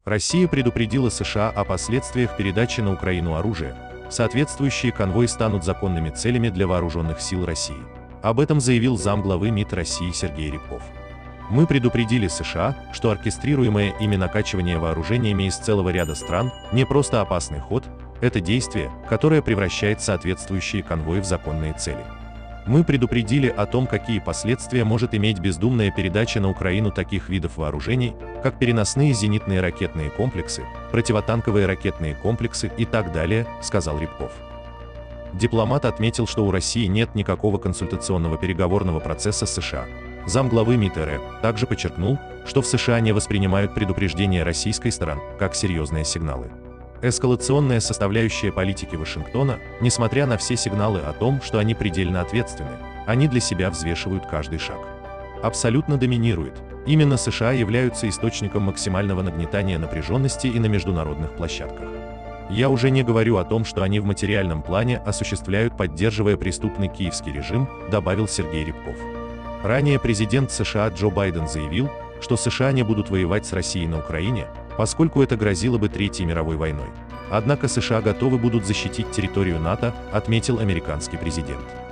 Россия предупредила США о последствиях передачи на Украину оружия. Соответствующие конвои станут законными целями для вооруженных сил России. Об этом заявил замглавы МИД России Сергей Рябков. Мы предупредили США, что оркестрируемое ими накачивание вооружениями из целого ряда стран не просто опасный ход, это действие, которое превращает соответствующие конвои в законные цели. Мы предупредили о том, какие последствия может иметь бездумная передача на Украину таких видов вооружений, как переносные зенитные ракетные комплексы, противотанковые ракетные комплексы и так далее, сказал Рябков. Дипломат отметил, что у России нет никакого консультационного переговорного процесса с США. Замглавы МИД РФ также подчеркнул, что в США не воспринимают предупреждения российской стороны как серьезные сигналы. Эскалационная составляющая политики Вашингтона, несмотря на все сигналы о том, что они предельно ответственны, они для себя взвешивают каждый шаг. Абсолютно доминирует. Именно США являются источником максимального нагнетания напряженности и на международных площадках. Я уже не говорю о том, что они в материальном плане осуществляют, поддерживая преступный киевский режим, добавил Сергей Рябков. Ранее президент США Джо Байден заявил, что США не будут воевать с Россией на Украине, поскольку это грозило бы Третьей мировой войной. Однако США готовы будут защитить территорию НАТО, отметил американский президент.